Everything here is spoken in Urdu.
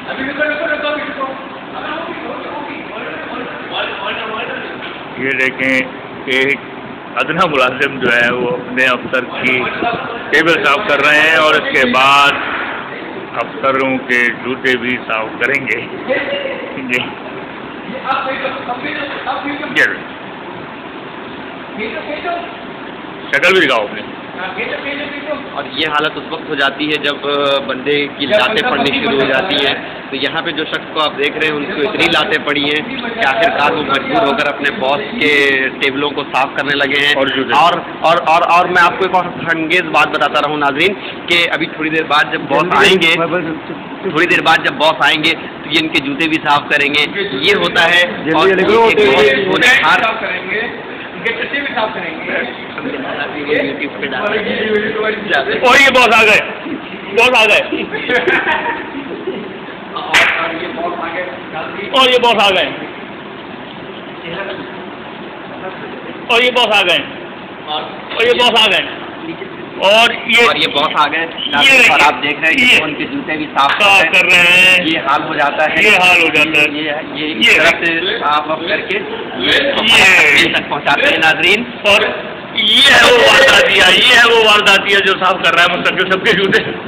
یہ دیکھیں ایک ادنا ملازم جو ہے وہ اپنے افسر کی ٹیبل صاف کر رہے ہیں اور اس کے بعد افسروں کے جوتے بھی صاف کریں گے. جی شکل بھی دکھاؤ اپنے. اور یہ حالت اس وقت ہو جاتی ہے جب بندے کی لاتیں پڑنی شروع ہو جاتی ہیں. تو یہاں پہ جو شخص کو آپ دیکھ رہے ہیں ان کو اتنی لاتیں پڑی ہیں کہ آخرکار وہ مجبور ہو کر اپنے باس کے ٹیبلوں کو صاف کرنے لگے ہیں. اور میں آپ کو ایک اور انگیز بات بتاتا رہا ہوں ناظرین کہ ابھی تھوڑی دیر بعد جب باس آئیں گے تو یہ ان کے جوتے بھی صاف کریں گے. یہ ہوتا ہے اور یہ باس آ گئے اور یہ باس آ گئے اور یہ باس آ گئے. اور آپ دیکھ رہے ہیں کہ ان کے جوتے بھی صاف کر رہے ہیں. یہ حال ہو جاتا ہے یہ صاف کر کے تک پہنچاتے ہیں ناظرین. اور یہ ہے وہ وارداتیہ جو صاف کر رہا ہے مستقبل سب کے جوتے.